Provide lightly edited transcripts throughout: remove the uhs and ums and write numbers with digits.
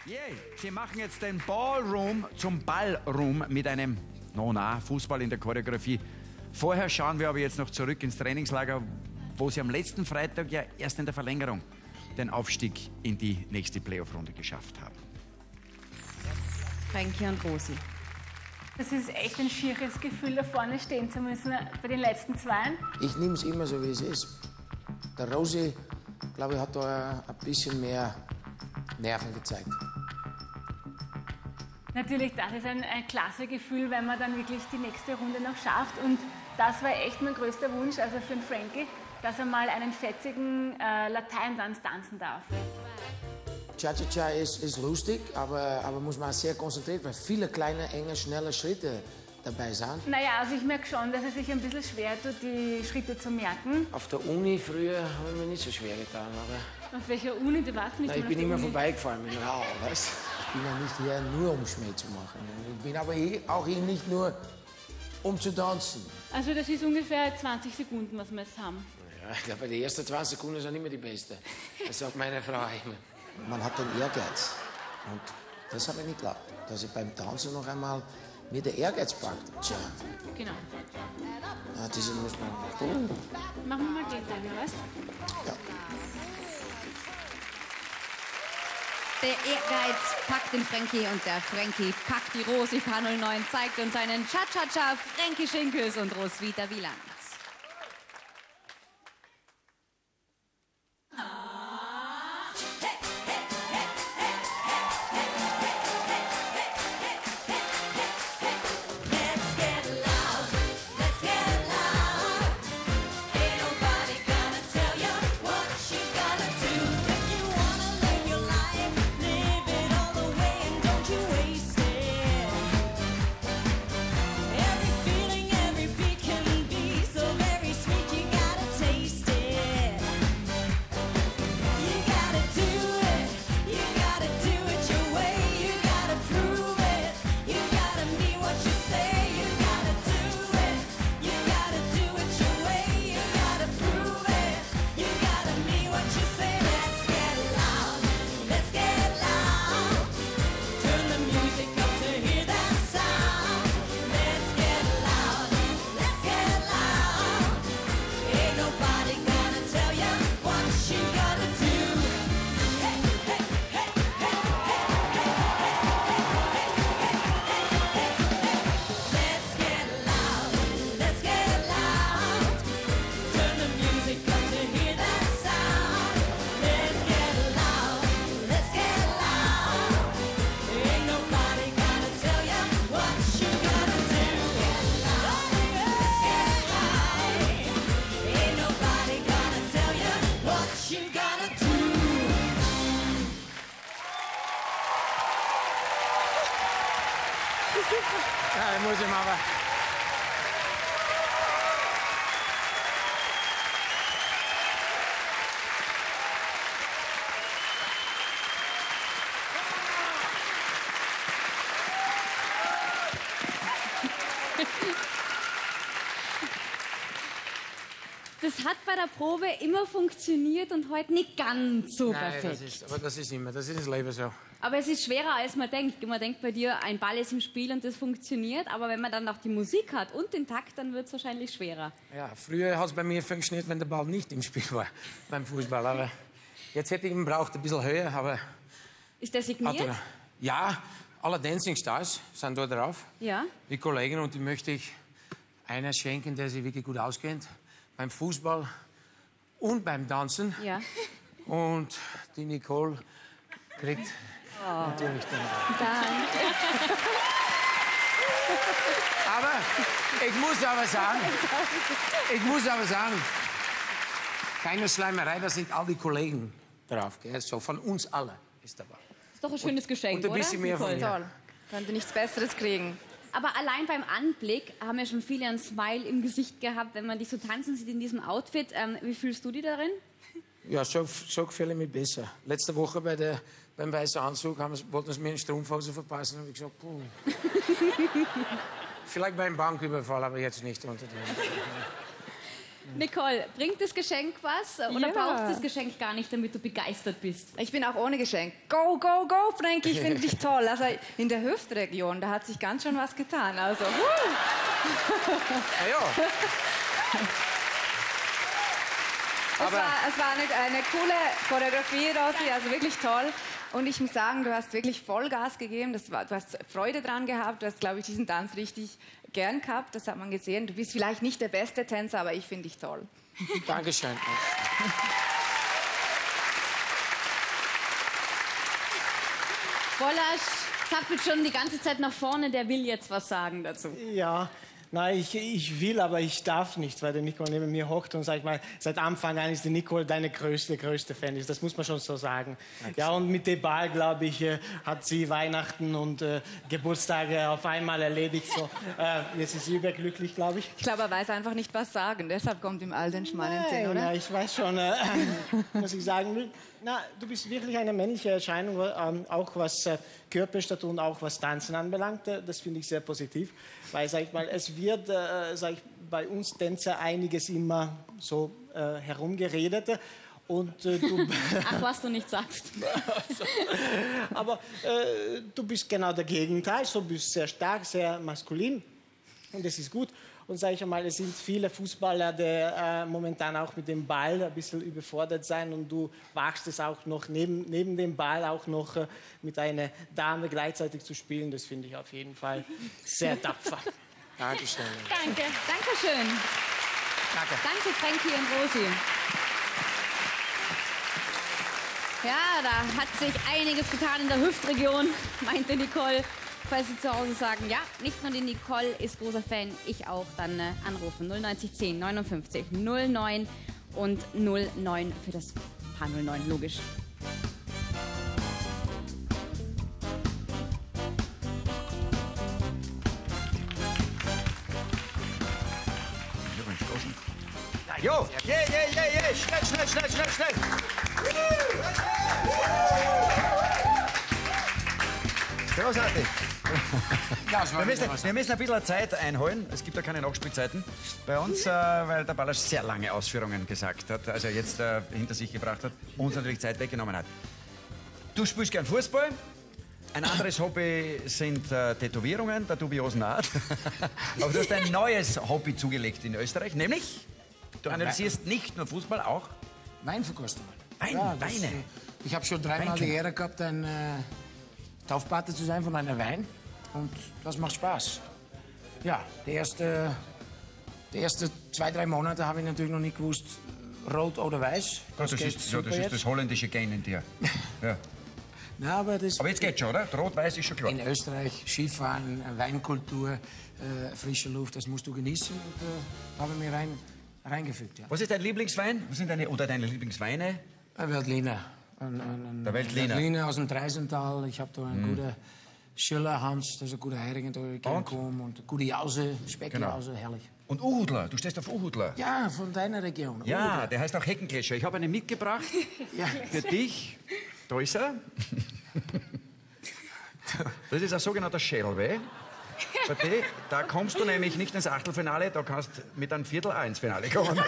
Yay! Sie machen jetzt den Ballroom zum Ballroom mit einem Fußball in der Choreografie. Vorher schauen wir aber jetzt noch zurück ins Trainingslager, wo Sie am letzten Freitag ja erst in der Verlängerung den Aufstieg in die nächste Playoff-Runde geschafft haben. Frankie und Rosi. Das ist echt ein schieres Gefühl, da vorne stehen zu müssen bei den letzten Zweien. Ich nehme es immer so, wie es ist. Der Rosi, glaube ich, hat da ein bisschen mehr Nerven gezeigt. Natürlich, das ist ein klasse Gefühl, wenn man dann wirklich die nächste Runde noch schafft. Und das war echt mein größter Wunsch, also für den Frankie, dass er mal einen fetzigen Lateintanz tanzen darf. Cha-Cha-Cha ist lustig, aber muss man sehr konzentriert, weil viele kleine, enge, schnelle Schritte dabei sind. Naja, also ich merke schon, dass es sich ein bisschen schwer tut, die Schritte zu merken. Auf der Uni früher habe ich mir nicht so schwer getan, aber... Auf welcher Uni? Du warst nicht Na, ich bin immer vorbeigefahren mit dem Rau, weißt du? Ich bin ja nicht hier nur, um Schmäh zu machen. Ich bin aber auch hier nicht nur, um zu tanzen. Also das ist ungefähr 20 Sekunden, was wir jetzt haben. Ja, ich glaube, die ersten 20 Sekunden sind immer die besten. Das sagt meine Frau immer. Man hat den Ehrgeiz. Und das habe ich nicht geglaubt, dass ich beim Tanzen noch einmal mir der Ehrgeiz packt. Tja. Genau. Ja, diese muss man... Machen wir mal den Teil, weißt du? Ja. Der Ehrgeiz packt den Frankie und der Frankie packt die Rosi. K09 zeigt uns einen Cha-Cha-Cha, Frankie Schinkels und Roswitha Wieland. Ja, muss ich machen. Das hat bei der Probe immer funktioniert und heute nicht ganz so Nein, perfekt. das ist immer, das ist das Leben so. Aber es ist schwerer, als man denkt. Man denkt bei dir, ein Ball ist im Spiel und das funktioniert. Aber wenn man dann noch die Musik hat und den Takt, dann wird es wahrscheinlich schwerer. Ja, früher hat es bei mir funktioniert, wenn der Ball nicht im Spiel war beim Fußball. Aber jetzt hätte ich ihn braucht ein bisschen höher. Aber Ist der signiert? ja, alle Dancing Stars sind da drauf. Ja. Die Kollegen, und die möchte ich einer schenken, der sich wirklich gut auskennt. Beim Fußball und beim Tanzen. Ja. Und die Nicole kriegt natürlich den Ball. Danke. Aber ich muss aber sagen, keine Schleimerei, da sind all die Kollegen drauf. Gell? So von uns alle ist dabei. Ist doch ein schönes Geschenk, Und ein bisschen oder? mehr von Nicole? mir. Toll. Könnte nichts Besseres kriegen. Aber allein beim Anblick haben ja schon viele ein Smile im Gesicht gehabt, wenn man dich so tanzen sieht in diesem Outfit. Wie fühlst du dich darin? Ja, so gefühle ich mich besser. Letzte Woche beim weißen Anzug wollten sie mir eine Strumpfhose verpassen. Und ich gesagt, puh. Vielleicht beim Banküberfall, aber jetzt nicht unter dem. Nicole, bringt das Geschenk was oder Ja. braucht das Geschenk gar nicht, damit du begeistert bist? Ich bin auch ohne Geschenk. Go, go, go, Frankie, ich finde dich toll. Also in der Hüftregion, da hat sich ganz schön was getan. Also, Ja. es war eine coole Choreografie, Rosi, also wirklich toll. Und ich muss sagen, du hast wirklich Vollgas gegeben. Du hast Freude dran gehabt. Du hast, glaube ich, diesen Tanz richtig gern gehabt. Das hat man gesehen. Du bist vielleicht nicht der beste Tänzer, aber ich finde dich toll. Dankeschön. Wollasch zappelt schon die ganze Zeit nach vorne, der will jetzt was sagen dazu. Ja, nein, ich will, aber ich darf nicht, weil der Nicole neben mir hockt und, sag ich mal, seit Anfang an ist die Nicole deine größte Fan. Das muss man schon so sagen. Ja, und mit dem Ball, glaube ich, hat sie Weihnachten und Geburtstage auf einmal erledigt. So, jetzt ist sie überglücklich, glaube ich. Ich glaube, er weiß einfach nicht, was sagen. Deshalb kommt ihm all den Schmarrn in den Sinn, oder? Ja, ich weiß schon, muss ich sagen. Na, du bist wirklich eine männliche Erscheinung, auch was Körperstatur und auch was Tanzen anbelangt. Das finde ich sehr positiv, weil, sag ich mal, es wird bei uns Tänzer einiges immer so herumgeredet. Und du Ach, was du nicht sagst. aber du bist genau der Gegenteil. Du bist sehr stark, sehr maskulin und das ist gut. Und sage ich einmal, es sind viele Fußballer, die momentan auch mit dem Ball ein bisschen überfordert sein und du wagst es auch noch neben dem Ball auch noch mit einer Dame gleichzeitig zu spielen. Das finde ich auf jeden Fall sehr tapfer. Dankeschön. Danke, danke schön. Danke, Frankie und Rosi. Ja, da hat sich einiges getan in der Hüftregion, meinte Nicole. Falls Sie zu Hause sagen, ja, nicht nur die Nicole ist großer Fan, ich auch, dann anrufen. 09010 59 09 und 09 für das Paar 09, logisch. Jo, schnell. Großartig. Wir müssen ein bisschen Zeit einholen. Es gibt ja keine Nachspielzeiten bei uns, weil der Ballasch sehr lange Ausführungen gesagt hat, also jetzt hinter sich gebracht hat, uns natürlich Zeit weggenommen hat. Du spielst gern Fußball. Ein anderes Hobby sind Tätowierungen der dubiosen Art. Aber du hast ein neues Hobby zugelegt in Österreich, nämlich du analysierst nicht nur Fußball, auch Weinverkostung. Weine. Ich habe schon dreimal die Ehre gehabt, ein Taufpate zu sein von einer Wein. Und das macht Spaß. Ja, die ersten 2-3 Monate habe ich natürlich noch nicht gewusst, rot oder weiß. Das ist das holländische Gen in dir. Ja. Na, aber jetzt geht's schon, oder? Rot-Weiß ist schon klar. In Österreich, Skifahren, Weinkultur, frische Luft, das musst du genießen. Und habe ich mir reingefügt. Ja. Was ist dein Lieblingswein? Was sind deine Lieblingsweine? Ein Veltliner. Der Veltliner. Veltliner aus dem Dreisental. Ich habe da einen guten Schiller, Hans, das ist ein guter Hering, da ich gerne komme. Und gute Jause, Speckjause, herrlich. Und Uhudler, du stehst auf Uhudler. Ja, von deiner Region. Ja, Uhudler. der heißt auch Heckenkläscher. Ich habe einen mitgebracht für dich. Da ist er. Das ist ein sogenannter Schellweh. Da kommst du nämlich nicht ins Achtelfinale, da kannst mit einem Viertel ins Finale kommen.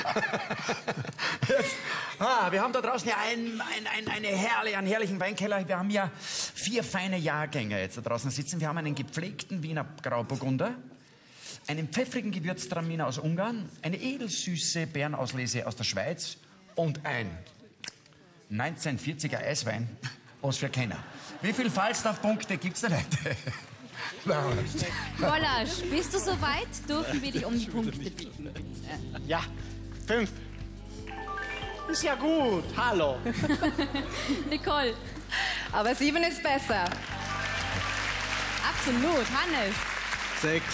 Wir haben da draußen ja einen herrlichen Weinkeller. Wir haben ja 4 feine Jahrgänge jetzt da draußen sitzen. Wir haben einen gepflegten Wiener Grauburgunder, einen pfeffrigen Gewürztraminer aus Ungarn, eine edelsüße Beerenauslese aus der Schweiz und ein 1940er Eiswein, was für keiner. Wie viele Falstaff-Punkte gibt's denn heute? Wollasch, bist du soweit? Dürfen wir dich um die Punkte bieten? Ja, 5. Ist ja gut. Hallo. Nicole. Aber 7 ist besser. Absolut. Hannes. 6.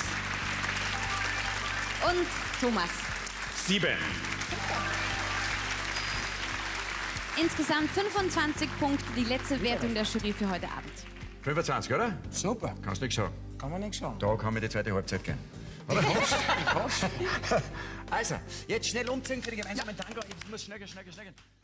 Und Thomas. 7. Insgesamt 25 Punkte, die letzte Wertung der Jury für heute Abend. 25, oder? Super, Kannst nichts sagen. kann man nichts sagen. Da kann mir die zweite Halbzeit gehen. Oder? Also, jetzt schnell umziehen für die gemeinsamen Tango. Ich muss schnell gehen.